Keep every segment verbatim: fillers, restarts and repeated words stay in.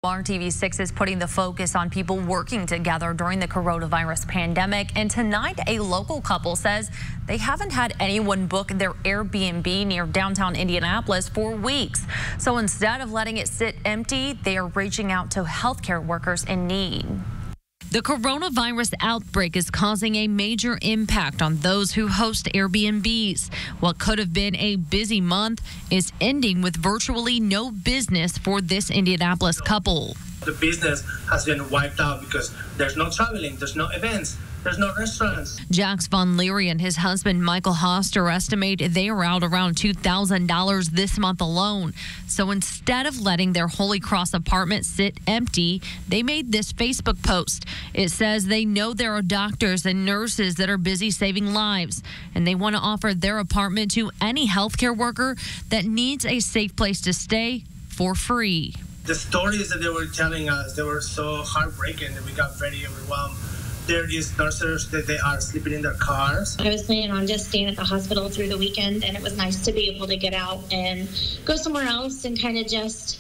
R T V six is putting the focus on people working together during the coronavirus pandemic. And tonight, a local couple says they haven't had anyone book their Airbnb near downtown Indianapolis for weeks. So instead of letting it sit empty, they are reaching out to healthcare workers in need. The coronavirus outbreak is causing a major impact on those who host Airbnbs. What could have been a busy month is ending with virtually no business for this Indianapolis couple. The business has been wiped out because there's no traveling, there's no events, there's no restaurants. Jax Von Leary and his husband Michael Hoster estimate they are out around two thousand dollars this month alone. So instead of letting their Holy Cross apartment sit empty, they made this Facebook post. It says they know there are doctors and nurses that are busy saving lives, and they want to offer their apartment to any healthcare worker that needs a safe place to stay for free. The stories that they were telling us, they were so heartbreaking that we got very overwhelmed. There is nurses that they are sleeping in their cars. I was planning on just staying at the hospital through the weekend, and it was nice to be able to get out and go somewhere else and kind of just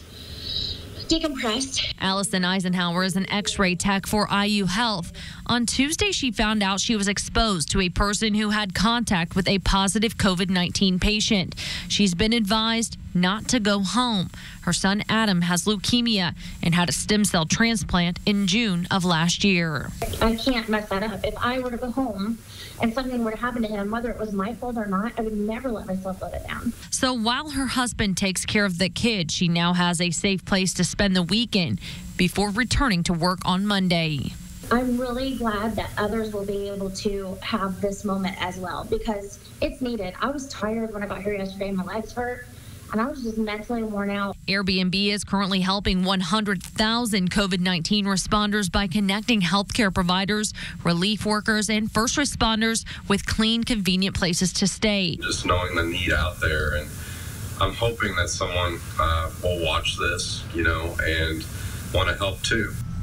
decompress. Allison Eisenhower is an x-ray tech for I U Health. On Tuesday, she found out she was exposed to a person who had contact with a positive COVID nineteen patient. She's been advised not to go home. Her son Adam has leukemia and had a stem cell transplant in June of last year. I can't mess that up. If I were to go home and something were to happen to him, whether it was my fault or not, I would never let myself let it down. So while her husband takes care of the kid, she now has a safe place to spend the weekend before returning to work on Monday. I'm really glad that others will be able to have this moment as well, because it's needed. I was tired when I got here yesterday. My legs hurt, and I was just mentally worn out. Airbnb is currently helping one hundred thousand COVID nineteen responders by connecting healthcare providers, relief workers, and first responders with clean, convenient places to stay. Just knowing the need out there, and I'm hoping that someone uh, will watch this, you know, and want to help too.